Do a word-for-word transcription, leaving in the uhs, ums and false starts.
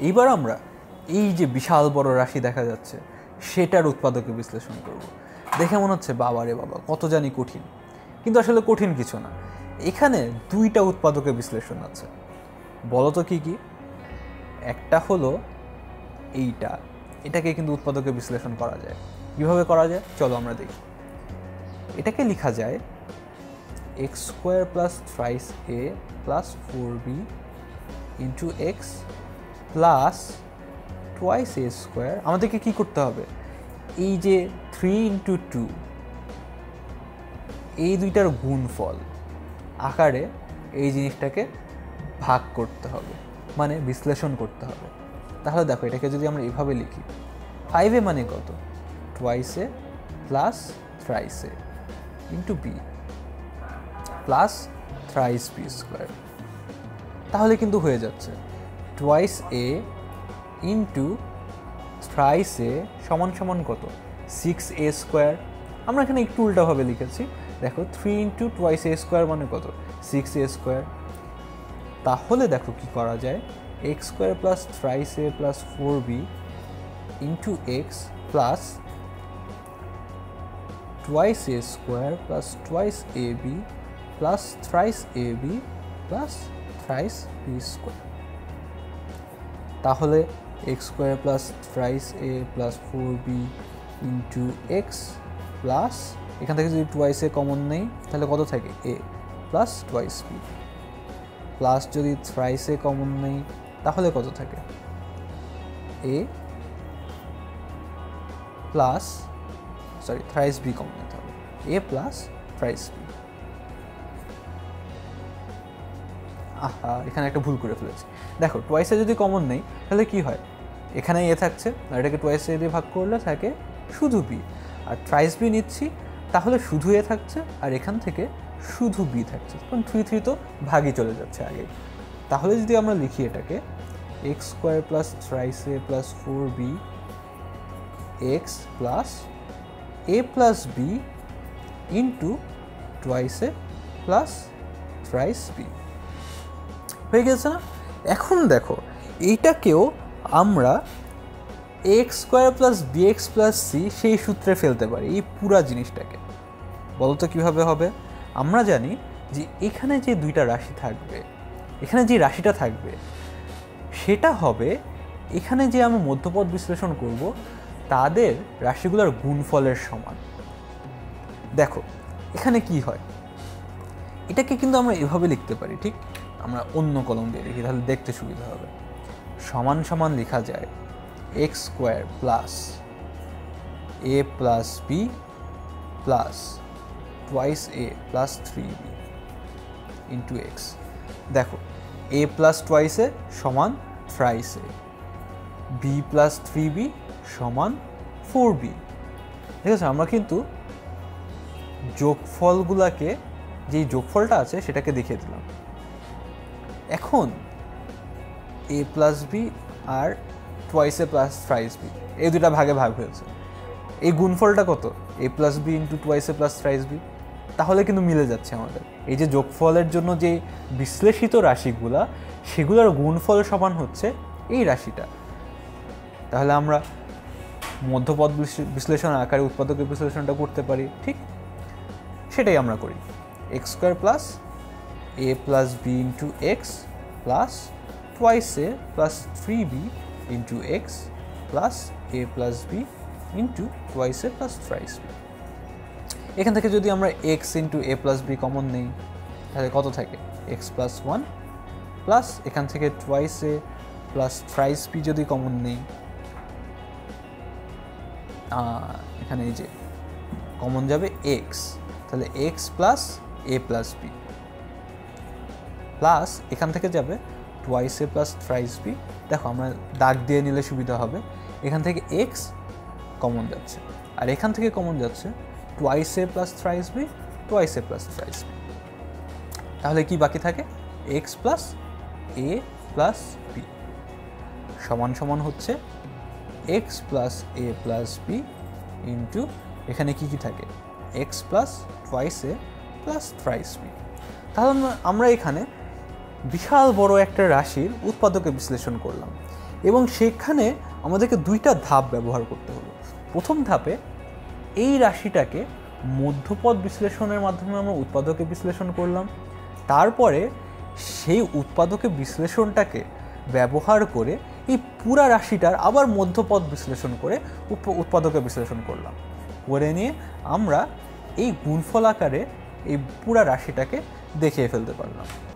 এইবার আমরা এই যে বিশাল বড় রাশি দেখা যাচ্ছে সেটার উৎপাদকে বিশ্লেষণ করব। দেখে মনে হচ্ছে বাবা রে বাবা কত জানি কঠিন, কিন্তু আসলে কঠিন কিছু না। এখানে দুইটা উৎপাদকে বিশ্লেষণ আছে। বলো তো কী কী? একটা হলো এইটা, এটাকে কিন্তু উৎপাদকে বিশ্লেষণ করা যায়। কীভাবে করা যায় চলো আমরা দেখি। এটাকে লেখা যায় x square plus thrice a plus four b into x plus twice a square. আমাদেরকে কী করতে হবে? এই যে থ্রি ইন্টু টু এই দুইটার গুণফল আকারে এই জিনিসটাকে ভাগ করতে হবে, মানে বিশ্লেষণ করতে হবে। তাহলে দেখো এটাকে যদি আমরা এভাবে লিখি, ফাইভ এ মানে কত? Twice a plus thrice a into b plus thrice b square. তাহলে কিন্তু হয়ে যাচ্ছে twice a into thrice a সমান সমান কত? Six a square. আমরা এখানে একটু উল্টাভাবে লিখেছি, দেখো three into twice a square মানে কত? Six a square. তাহলে দেখো কি করা যায়, x square plus thrice a plus four b into x plus twice a square plus twice a b plus thrice a b plus thrice b square. তাহলে x square plus thrice a plus four b into x plus, এখান থেকে যদি twice এ common নেই তাহলে কত থাকে? A plus twice b plus যদি thrice a common নেই তাহলে কত থাকে? A plus sorry thrice b common নিতে হবে, এ প্লাস থ্রাইস বি। আহা এখানে একটা ভুল করে ফেলেছি। দেখো টুয়াইসে যদি কমন নেই তাহলে কি হয়? এখানে এ থাকছে আর এটাকে টুয়াইসে দিয়ে ভাগ করলে থাকে শুধু বি, আর থ্রাইস বি নিচ্ছি তাহলে শুধু এ থাকছে আর এখান থেকে শুধু বি থাকছে, কারণ থ্রি থ্রি তো ভাগই চলে যাচ্ছে আগে। তাহলে যদি আমরা লিখি এটাকে x square plus thrice a plus four b x plus a plus b into twice a plus thrice b, হয়ে গেছে না? এখন দেখো এইটাকেও আমরা x square plus b x plus c সেই সূত্রে ফেলতে পারি, এই পুরা জিনিসটাকে। বলো তো কীভাবে হবে? আমরা জানি যে এখানে যে দুইটা রাশি থাকবে, এখানে যে রাশিটা থাকবে সেটা হবে এখানে যে আমরা মধ্যপদ বিশ্লেষণ করব তাদের রাশিগুলোর গুণফলের সমান। দেখো এখানে কি হয়, এটাকে কিন্তু আমরা এভাবে লিখতে পারি, ঠিক? আমরা অন্য কলম দিয়ে লিখি তাহলে দেখতে সুবিধা হবে। সমান সমান লেখা যায় x square plus a plus b plus twice a plus three b into x. দেখো এ প্লাস টুয়াইস এ সমান thrice a, b plus three b সমান ফোর বি। ঠিক আছে, আমরা কিন্তু যোগফলগুলাকে, যেই যোগফলটা আছে সেটাকে দেখিয়ে দিলাম। এখন এ প্লাস বি আর twice a plus thrice b এই দুটা ভাগে ভাগ হয়েছে, এই গুণফলটা কত? A plus b into twice a plus thrice b. তাহলে কিন্তু মিলে যাচ্ছে আমাদের এই যে যোগফলের জন্য যে বিশ্লেষিত রাশিগুলা সেগুলোর গুণফল সমান হচ্ছে এই রাশিটা। তাহলে আমরা মধ্যপদ বিশ্লেষণ আকারে উৎপাদকের বিশ্লেষণটা করতে পারি, ঠিক? সেটাই আমরা করি। X square plus a plus b into x plus twice a plus three b into x plus a plus b into twice a plus thrice b. এখান থেকে যদি আমরা x into a plus b common নেই তাহলে কত থাকে? X plus one plus এখান থেকে twice a plus thrice b যদি কমন নেই, এখানে এই যে কমন যাবে এক্স, তাহলে x plus a plus b plus এখান থেকে যাবে twice a plus thrice b. দেখো আমরা দাগ দিয়ে নিলে সুবিধা হবে, এখান থেকে এক্স কমন যাচ্ছে আর এখান থেকে কমন যাচ্ছে twice a plus thrice b, twice a plus thrice b. তাহলে কি বাকি থাকে? X plus a plus b সমান সমান হচ্ছে x plus a plus b into এখানে কি কি থাকে? X plus twice a plus thrice b. তাহলে আমরা এখানে বিশাল বড় একটা রাশির উৎপাদকে বিশ্লেষণ করলাম। এবং সেখানে আমাদেরকে দুইটা ধাপ ব্যবহার করতে হলো। প্রথম ধাপে এই রাশিটাকে মধ্যপদ বিশ্লেষণের মাধ্যমে আমরা উৎপাদকে বিশ্লেষণ করলাম, তারপরে সেই উৎপাদকে বিশ্লেষণটাকে ব্যবহার করে এই পুরা রাশিটার আবার মধ্যপদ বিশ্লেষণ করে উৎপাদকে বিশ্লেষণ করলাম, করে নিয়ে আমরা এই গুণফল আকারে এই পুরা রাশিটাকে দেখিয়ে ফেলতে পারলাম।